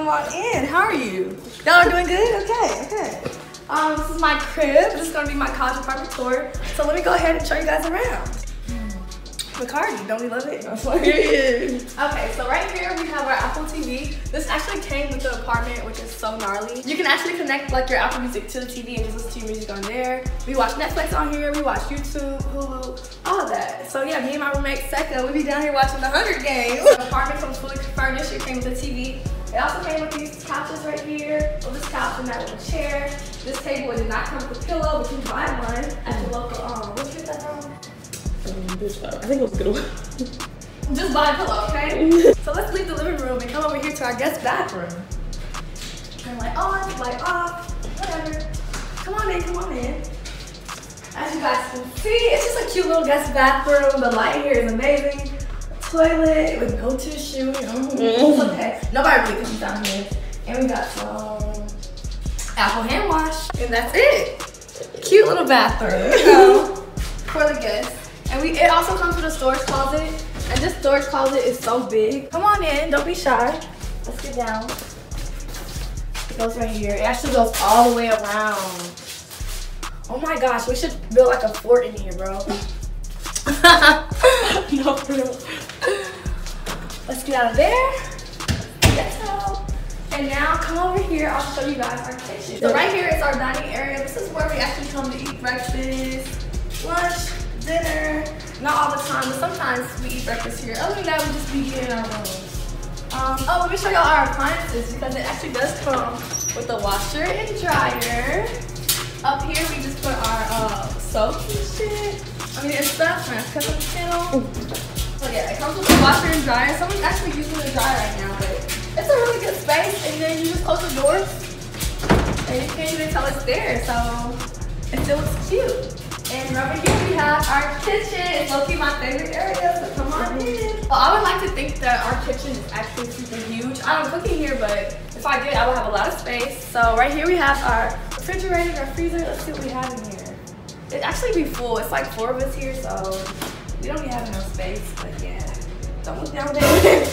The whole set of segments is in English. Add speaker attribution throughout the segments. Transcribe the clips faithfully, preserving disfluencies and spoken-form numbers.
Speaker 1: come on in. How are you? Y'all are doing good? Okay, okay. Um, this is my crib. This is gonna be my college apartment tour. So let me go ahead and show you guys around. Bacardi, don't we love it? Okay, so right here we have our Apple T V. This actually came with the apartment, which is so gnarly. You can actually connect like your Apple Music to the T V and just listen to your music on there. We watch Netflix on here, we watch YouTube, Hulu, all of that. So yeah, me and my roommate Secca, we be down here watching the Hunger Games. The apartment comes fully furnished. It came with a T V. It also came with these couches right here. Well, this couch and that little chair. This table, it did not come with a pillow, but you can buy one at your local, um, where'd you get that from?
Speaker 2: Um, this, uh, I think it was a good one.
Speaker 1: Just buy a pillow, okay? So let's leave the living room and come over here to our guest bathroom. Turn light on, light off, whatever. Come on in, come on in. As you guys can see, it's just a cute little guest bathroom. The light here is amazing. A toilet with no tissue. Mm-hmm. It's okay. Nobody really comes down here. And we got some Apple hand wash. And that's it. Cute little bathroom, you know, for the guests. And we, it also comes with a storage closet. And this storage closet is so big. Come on in, don't be shy. Let's get down. It goes right here. It actually goes all the way around. Oh my gosh, we should build like a fort in here, bro. No, for real. Let's get out of there. Get out. And now come over here, I'll show you guys our kitchen. So right here is our dining area. This is where we actually come to eat breakfast, lunch, dinner. Not all the time, but sometimes we eat breakfast here. Other than that, we just be here in our rooms. Um, oh, let me show y'all our appliances because it actually does come with a washer and dryer. Up here, we just put our uh, soap and shit. I mean, it's stuff, trying to cut up the channel. So yeah, it comes with a washer and dryer. Someone's actually using the dryer right now, but it's a really good space. And then you just close the doors, and you can't even tell it's there. So it still looks cute. And over here we have our kitchen. It's low-key my favorite area, so come on in. Well, I would like to think that our kitchen is actually super huge. I don't cook in here, but if I did, I would have a lot of space. So right here we have our refrigerator, our freezer. Let's see what we have in here. It actually be full. It's like four of us here, so we don't be having no space, but yeah. Don't look down there.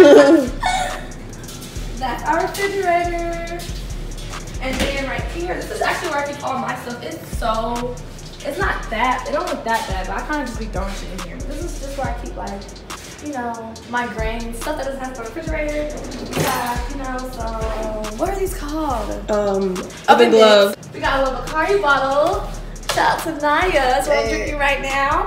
Speaker 1: That's our refrigerator. And then right here, this is actually where I keep all my stuff. It's so... It's not that, it don't look that bad, but I kind of just be throwing shit in here. This is just where I keep like, you know, my grains, stuff that doesn't have to go in the refrigerator. Yeah, you know, so, what are these called?
Speaker 2: Um, oven glove.
Speaker 1: We got a little Bacardi bottle. Shout out to Naya, that's what I'm drinking right now.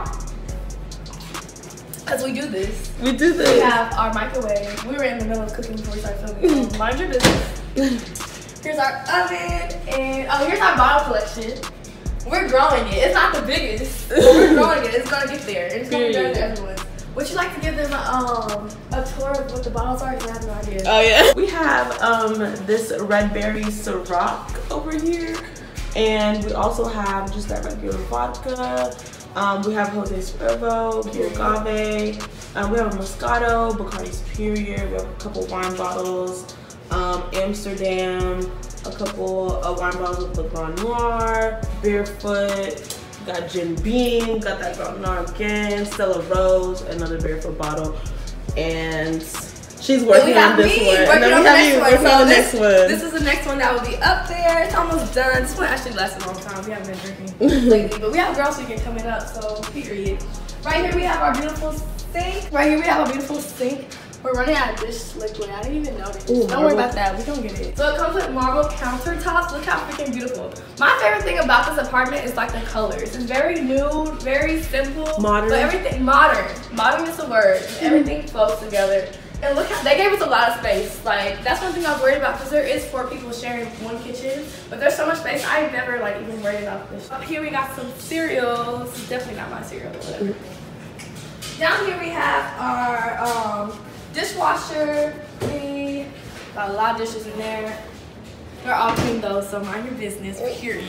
Speaker 1: Because we do this.
Speaker 2: We do this.
Speaker 1: We have our microwave. We were in the middle of cooking before we started filming. So mind your business. Here's our oven, and oh, here's our bottle collection. We're growing it. It's not the biggest. We're growing it. It's gonna get there. It's gonna be better than everyone's. Would you like to give them a, um, a tour of what the bottles are? Because I have no idea.
Speaker 2: Oh yeah. We have um, this red berry Ciroc over here. And we also have just that regular vodka. Um, we have Jose Cuervo, Pure Agave. Um, we have a Moscato, Bacardi Superior. We have a couple wine bottles. Um, Amsterdam. A couple of wine bottles with the Grand Noir, Barefoot, got Jim Beam, got that Grand Noir again, Stella Rose, another Barefoot bottle, and she's working on this one. And then we have you working on the next one.
Speaker 1: This is the next one that will be up there. It's almost done. This one actually lasts a long time. We haven't been drinking lately, but we have Girls Weekend coming up, so period. Right here we have our beautiful sink. Right here we have a beautiful sink. We're running out of dish liquid. I didn't even notice. Ooh, don't worry about that. We don't get it. So it comes with marble countertops. Look how freaking beautiful. My favorite thing about this apartment is like the colors. It's very nude, very simple.
Speaker 2: Modern.
Speaker 1: But everything, modern. Modern is the word. Everything flows together. And look how, they gave us a lot of space. Like, that's one thing I was worried about because there is four people sharing one kitchen. But there's so much space, I never like even worried about this. Up here we got some cereal. This is definitely not my cereal, but whatever. Down here we have our, um, dishwasher. We got a lot of dishes in there. They're all clean though, so mind your business, period.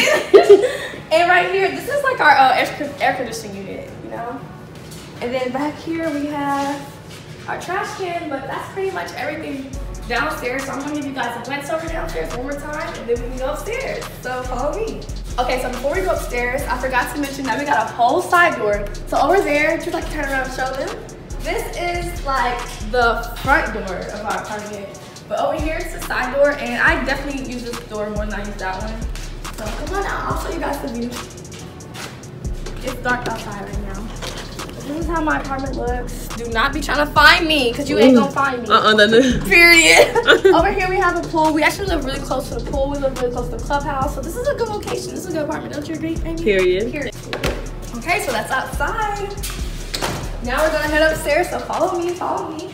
Speaker 1: And right here, this is like our uh, air, air conditioning unit, you know? And then back here we have our trash can, but that's pretty much everything downstairs. So I'm gonna give you guys a once over downstairs one more time, and then we can go upstairs. So follow me. Okay, so before we go upstairs, I forgot to mention that we got a whole side door. So over there, just like turn around and show them. This is like the front door of our apartment. But over here it's the side door, and I definitely use this door more than I use that one. So come on out, I'll show you guys the view. It's dark outside right now. This is how my apartment looks. Do not be trying to find me, because you ain't gonna find me.
Speaker 2: Uh-uh, no, no.
Speaker 1: Period. Over here we have a pool. We actually live really close to the pool. We live really close to the clubhouse. So this is a good location. This is a good apartment. Don't you agree, Amy?
Speaker 2: Period.
Speaker 1: Period. Okay, so that's outside. Now we're gonna head upstairs, so follow me, follow me.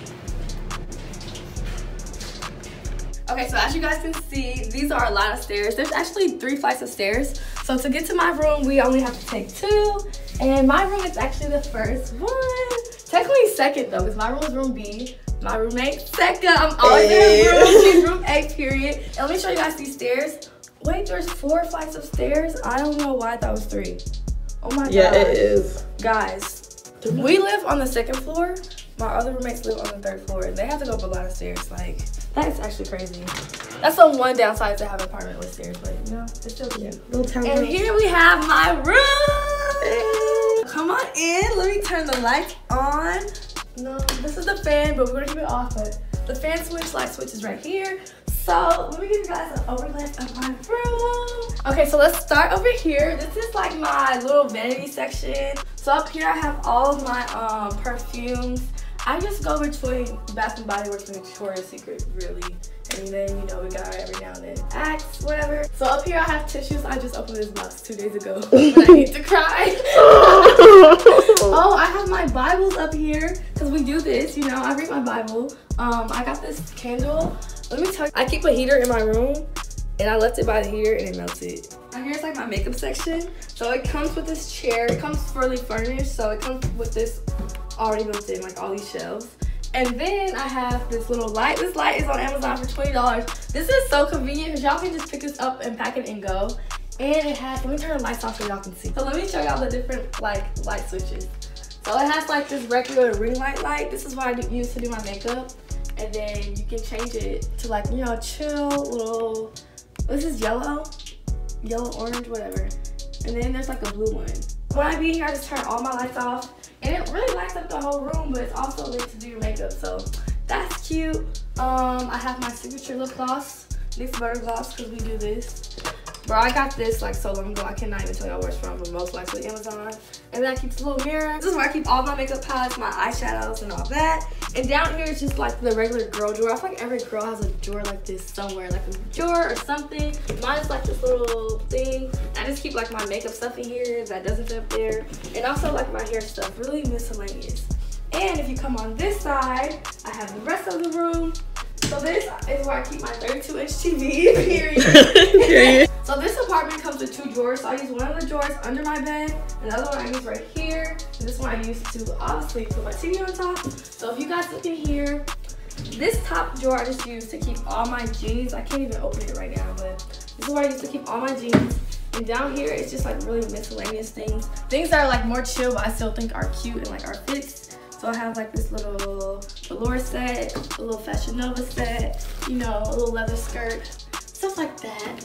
Speaker 1: Okay, so as you guys can see, these are a lot of stairs. There's actually three flights of stairs. So to get to my room, we only have to take two. And my room is actually the first one. Technically second though, because my room is room B. My roommate second. I'm always
Speaker 2: hey.
Speaker 1: in her room. She's room A, period. And let me show you guys these stairs. Wait, there's four flights of stairs? I don't know why I thought it was three. Oh my god.
Speaker 2: Yeah, it is.
Speaker 1: Guys, we live on the second floor. My other roommates live on the third floor. And they have to go up a lot of stairs. Like, that is actually crazy. That's the one downside to have an apartment with stairs, but you know, it's still cute.
Speaker 2: Yeah, little town
Speaker 1: And
Speaker 2: house.
Speaker 1: here we have my room. Come on in. Let me turn the lights on. No, this is the fan, but we're gonna keep it off. But the fan switch, light switch is right here. So let me give you guys an overglance of my room. Okay, so let's start over here. This is like my little vanity section. So up here I have all of my um, perfumes. I just go between Bath and Body Works and Victoria's Secret, really. And then, you know, we got every now and then Axe, whatever. So up here I have tissues. I just opened this box two days ago when I need to cry. Oh, I have my Bibles up here because we do this, you know, I read my Bible. Um, I got this candle. Let me tell you, I keep a heater in my room and I left it by the heater and it melted. Now here's like my makeup section. So it comes with this chair. It comes fully furnished. So it comes with this already built in, like all these shelves. And then I have this little light. This light is on Amazon for twenty dollars. This is so convenient because y'all can just pick this up and pack it and go. And it has, let me turn the lights off so y'all can see. So let me show y'all the different like light switches. So it has like this regular ring light light. This is what I do, use to do my makeup. And then you can change it to like, you know, chill little, this is yellow, yellow, orange, whatever. And then there's like a blue one. When I be here, I just turn all my lights off. And it really lights up the whole room, but it's also lit to do your makeup, so that's cute. Um, I have my signature lip gloss, this butter gloss, because we do this. Bro, I got this like so long ago, I cannot even tell y'all where it's from, but most likely Amazon. And then I keep a little mirror. This is where I keep all my makeup palettes, my eyeshadows, and all that. And down here is just like the regular girl drawer. I feel like every girl has a drawer like this somewhere, like a drawer or something. Mine is like this little thing. I just keep like my makeup stuff in here that doesn't fit up there. And also like my hair stuff, really miscellaneous. And if you come on this side, I have the rest of the room. So this is where I keep my thirty-two inch T V, period. So this apartment comes with two drawers. So I use one of the drawers under my bed, and the other one I use right here. And this one I use to obviously put my T V on top. So if you guys look in here, this top drawer I just use to keep all my jeans. I can't even open it right now, but this is where I use to keep all my jeans. And down here, it's just like really miscellaneous things. Things that are like more chill, but I still think are cute and like are fits. So I have like this little velour set, a little Fashion Nova set, you know, a little leather skirt, stuff like that.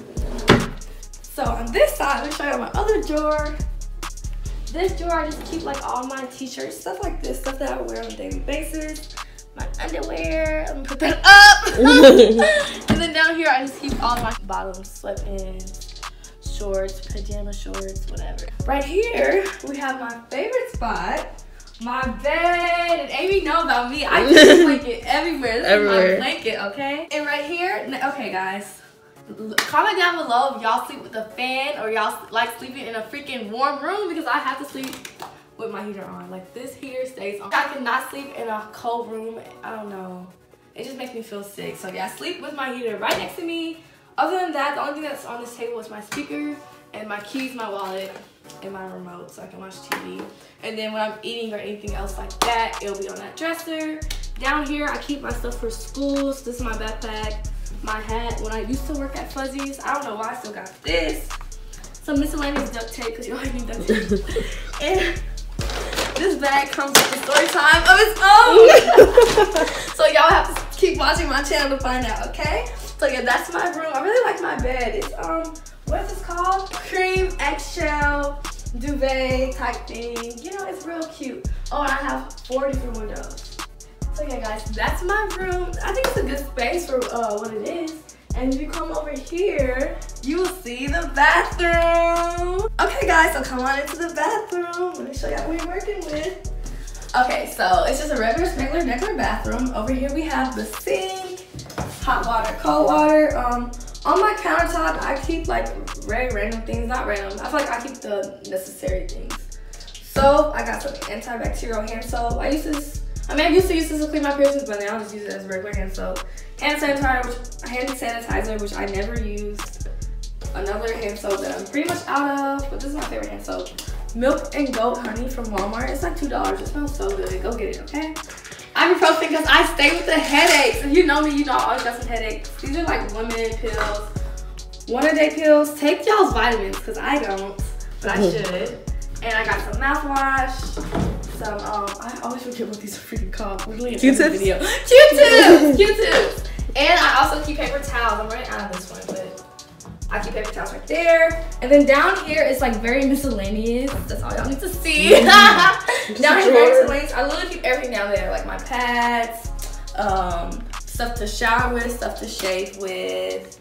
Speaker 1: So on this side, let me show you my other drawer. This drawer, I just keep like all my t-shirts, stuff like this, stuff that I wear on a daily basis. My underwear, let me put that up. And then down here, I just keep all my bottoms, sweatpants, shorts, pajama shorts, whatever. Right here, we have my favorite spot. My bed, and Amy know about me. I keep a blanket everywhere. This everywhere. Is my blanket, okay? And right here, okay guys, comment down below if y'all sleep with a fan or y'all like sleeping in a freaking warm room, because I have to sleep with my heater on. Like this heater stays on. I cannot sleep in a cold room. I don't know. It just makes me feel sick. So yeah, I sleep with my heater right next to me. Other than that, the only thing that's on this table is my speaker and my keys, my wallet, and my remote so I can watch T V. And then when I'm eating or anything else like that, it'll be on that dresser. Down here, I keep my stuff for school. So this is my backpack, my hat. When I used to work at Fuzzies, I don't know why I still got this. Some miscellaneous duct tape, because you always need duct tape. And this bag comes with a story time of its own. So y'all have to keep watching my channel to find out, okay? So yeah, that's my room. I really like my bed. It's, um, what's this called? Cream eggshell duvet type thing. You know, it's real cute. Oh, and I have four different windows. So So yeah, guys, that's my room. I think it's a good space for uh, what it is. And if you come over here, you will see the bathroom. Okay, guys, so come on into the bathroom. Let me show you what we're working with. Okay, so it's just a regular, regular, regular bathroom. Over here we have the sink, hot water, cold water. Um, on my countertop, I keep like very random things, not random. I feel like I keep the necessary things. Soap, I got some antibacterial hand soap. I use this, I mean, I used to use this to clean my piercings, but now I just use it as regular hand soap. Hand sanitizer, which, hand sanitizer, which I never used. Another hand soap that I'm pretty much out of, but this is my favorite hand soap. Milk and goat honey from Walmart. It's like two dollars. It smells so good. Go get it, okay? Ibuprofen because I stay with the headaches. If you know me, you know I always got some headaches. These are like women pills. One a day pills. Take y'all's vitamins because I don't, but I should. And I got some mouthwash. Some, um, I always forget what these are freaking called. Literally in every video. Q-tips! Q-tips! And I also keep paper towels. I'm running out of this one, but I keep paper towels right there. And then down here is like very miscellaneous. That's all y'all need to see. Down here, very miscellaneous. I literally keep everything down there, like my pads, um, stuff to shower with, stuff to shave with,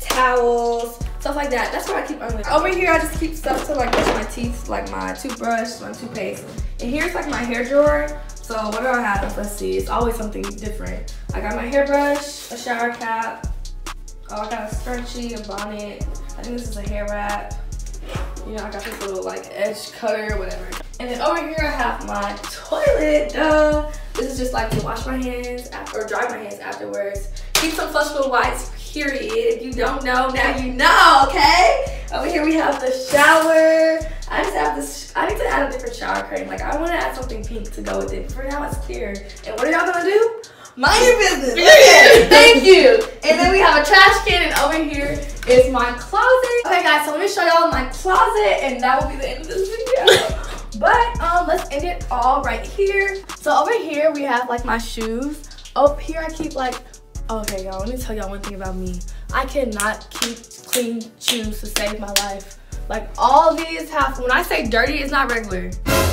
Speaker 1: towels, stuff like that. That's what I keep on with. Over here, I just keep stuff to like brush my teeth, like my toothbrush, my toothpaste. And here's like my hair drawer. So what do I have? Let's see. It's always something different. I got my hairbrush, a shower cap. Oh, I got a scrunchie, a bonnet. I think this is a hair wrap. You know, I got this little like edge cutter, whatever. And then over here I have my toilet. Duh. This is just like to wash my hands after, or dry my hands afterwards. Keep some flushable wipes, period. If you don't know, now you know, okay? Over here we have the shower. I just have this, I need to add a different shower curtain. Like I want to add something pink to go with it. For now it's clear. And what are y'all gonna do? Mind your business. Okay, thank you. And then we have a trash can, and over here is my closet. Okay guys, so let me show y'all my closet, and that will be the end of this video. But um, let's end it all right here. So over here we have like my shoes. Up here I keep like, okay y'all, let me tell y'all one thing about me. I cannot keep clean shoes to save my life. Like all these have, when I say dirty, it's not regular.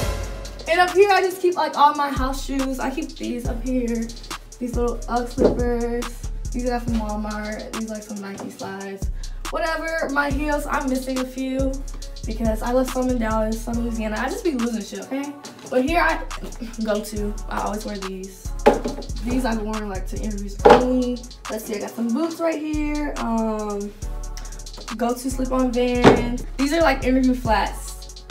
Speaker 1: And up here I just keep like all my house shoes. I keep these up here. These little Ugg slippers. These are from Walmart. These like some Nike slides. Whatever. My heels, I'm missing a few because I left some in Dallas, some in Louisiana. I just be losing shit, okay? But here I go to. I always wear these. These I've worn like to interviews only. Let's see, I got some boots right here. Um, go to slip-on Vans. These are like interview flats.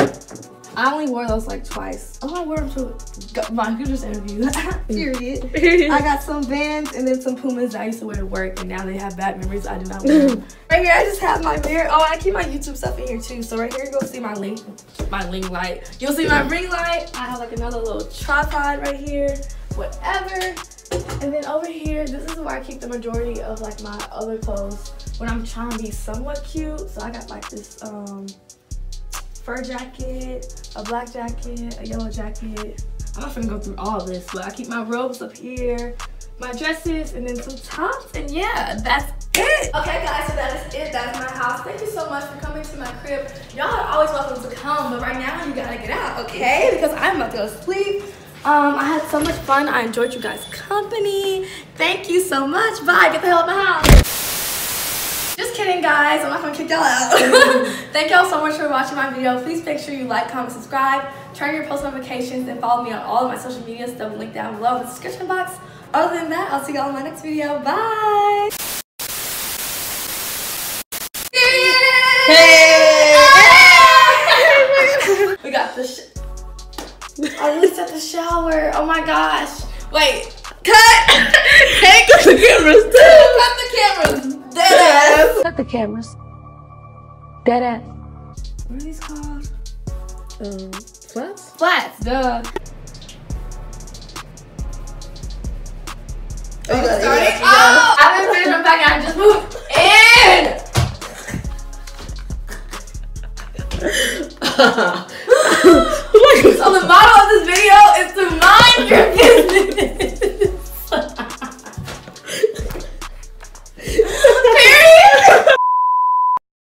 Speaker 1: I only wore those like twice. Oh, I wore them to my Hooters interview. Period. I got some Vans and then some Pumas that I used to wear to work, and now they have bad memories. I do not wear them. Right here, I just have my mirror. Oh, I keep my YouTube stuff in here too. So right here, you'll see my link, my ring light. You'll see my ring light. I have like another little tripod right here. Whatever. And then over here, this is where I keep the majority of like my other clothes when I'm trying to be somewhat cute. So I got like this um. fur jacket, a black jacket, a yellow jacket. I'm not gonna go through all of this, but I keep my robes up here, my dresses, and then some tops, and yeah, that's it. Okay guys, so that is it. That is my house. Thank you so much for coming to my crib. Y'all are always welcome to come, but right now you gotta get out, okay? Because I'm about to go to sleep. Um, I had so much fun. I enjoyed you guys' company. Thank you so much. Bye. Get the hell out of my house. Just kidding, guys. I'm not gonna kick y'all out. Thank y'all so much for watching my video. Please make sure you like, comment, subscribe, turn your post notifications, and follow me on all of my social medias. They'll be linked down below in the description box. Other than that, I'll see y'all in my next video. Bye. Hey! We got the sh I really set the shower. Oh my gosh. Wait. Cut! Cut the cameras. Cut the cameras. Dead ass.
Speaker 3: Cut the cameras. Dead ass.
Speaker 1: What are these called?
Speaker 2: Um, flats?
Speaker 1: Flats, duh.
Speaker 2: Oh, you got it,
Speaker 1: Starting?
Speaker 2: you got it.
Speaker 1: Oh! I didn't finish my back. I just moved in.